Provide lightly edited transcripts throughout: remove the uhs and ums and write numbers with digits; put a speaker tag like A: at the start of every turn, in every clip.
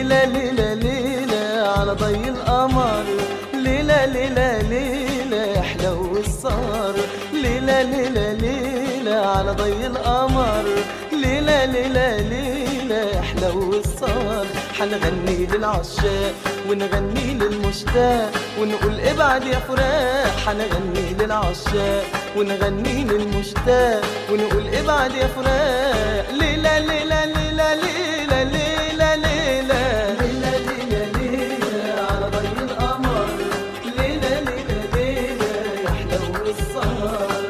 A: ليلة ليلة ليلة على ضي القمر، ليلة ليلة ليلة حلو السهر، ليلة ليلة ليلة على ضي القمر، ليلة ليلة ليلة حلو السهر. حنغني للعشاق ونغني للمشتاق ونقول ابعد يا فراق، حنغني للعشاق ونغني للمشتاق ونقول ابعد يا فراق. ليلة ليلة ليلة ليلة ليلة ليلة ليلة ليلة ليلة على ضي القمر، ليلة ليلة ليلة يا حلو السهر.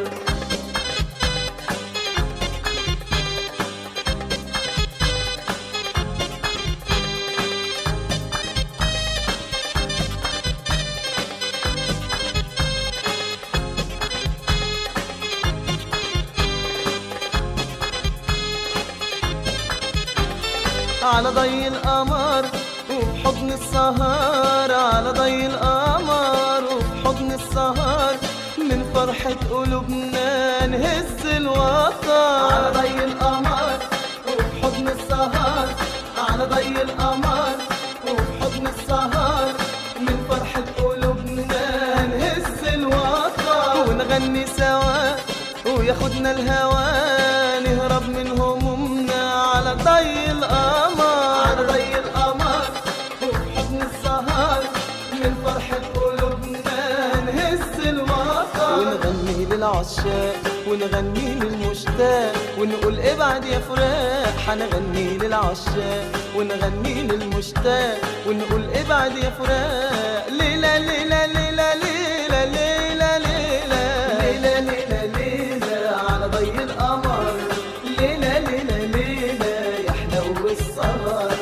A: على ضي القمر وبحضن السهر، على ضي القمر وبحضن السهر، من فرحة قلوبنا نهز الوتر. على ضي القمر وبحضن السهر، على ضي القمر وبحضن السهر، من فرحة قلوبنا نهز الوتر. ونغني سوا وياخدنا الهوى نهرب من همومنا على ضي القمر، على ضي القمر وبحضن السهر، من فرحة قلوبنا نهز الوتر. ونغني للعشاق ونغني للمشتاق ونقول ابعد يا فراق، حنغني للعشاق ونغني للمشتاق ونقول ابعد يا فراق. ليلة ليلة ليلة ليلة ليلة ليلة ليلة ليلة ليلة على ضي القمر، ليلة ليلة ليلة يا حلو السهر.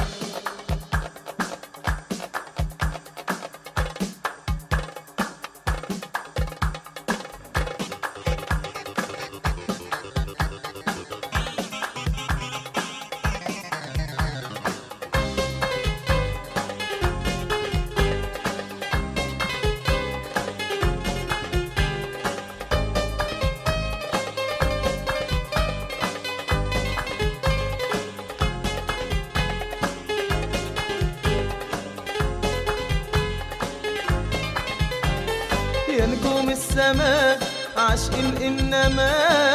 A: يا نجوم السماء عاشقين إنما،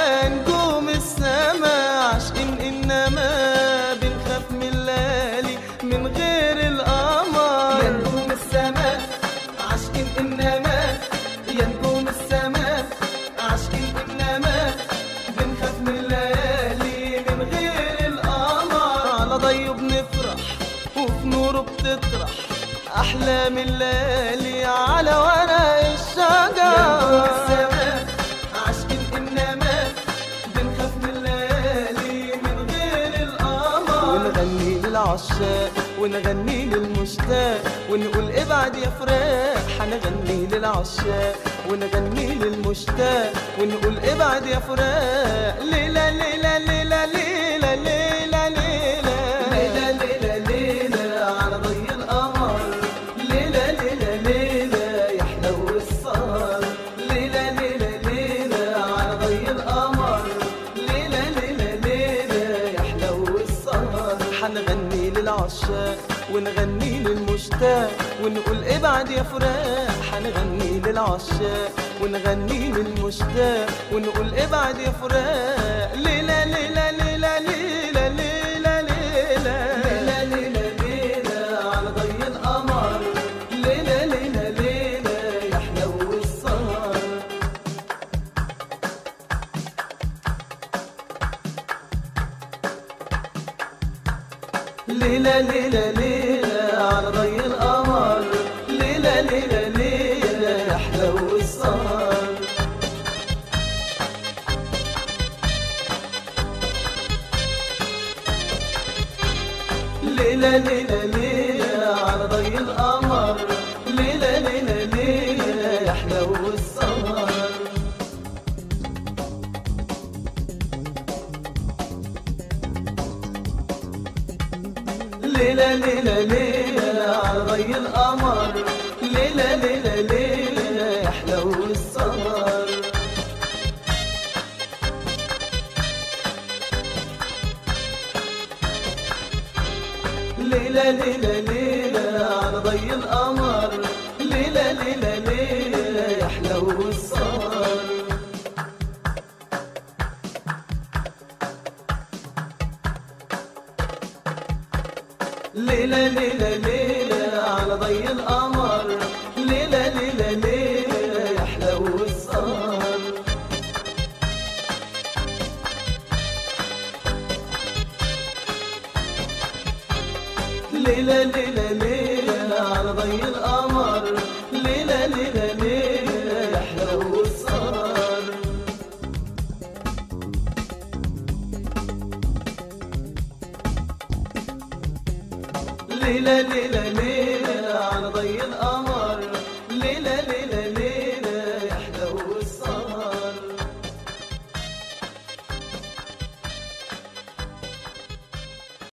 A: نجوم السماء عاشقين إنما، بنخاف من الليالي من غير القمر. يا نجوم السماء عاشقين إنما، يا نجوم السماء عاشقين إنما، بنخاف من الليالي من غير القمر. على ضيه بنفرح وفي نوره بتطرح أحلام الليالي على ورق الشجر. يا نجوم السماء عاشقين إنما، بنخاف من الليالي من غير القمر. ونغني للعشاق ونغني للمشتاق ونقول ابعد يا فراق، حنغني للعشاق ونغني للمشتاق ونقول ابعد يا فراق. ليلة ليلة ليلة ليلة ليلة ليلة ليلة ليلة ليلة على ضي القمر، ليلة ليلة ليلة يا حلو السهر. ليلة ليلة ليلة على ضي القمر، ليلة ليلة ليلة يا حلو السهر. حنغني للعشاق ونغني للمشتاق ونقول ابعد يا فراق، حنغني للعشاق ونغني للمشتاق ونقول ابعد يا فراق. ليلة ليلة ليلة ليلة ليلة ليلة ليلة ليلة ليلة على ضي القمر، ليلة ليلة ليلة يا حلو السهر. ليلة ليلة ليلة على ضي القمر، ليلة ليلة ليلة يا حلو السهر. ليلة ليلة ليلة على ضي القمر، ليلة ليلة ليلة يا حلو السهر. ليلة ليلة ليلة على ضي القمر، ليلة ليلة ليلة يا حلو السهر. ليلة ليلة ليلة ليلة على ضي القمر، ليلة ليلة ليلة يحلو السهر. ليلة ليلة ليلة على ضي القمر، ليلة ليلة ليلة يحلو السهر. ليلة ليلة ليلة على ضي القمر، ليلة ليلة ليلة يحلو السهر. ليلة ليلة ليلة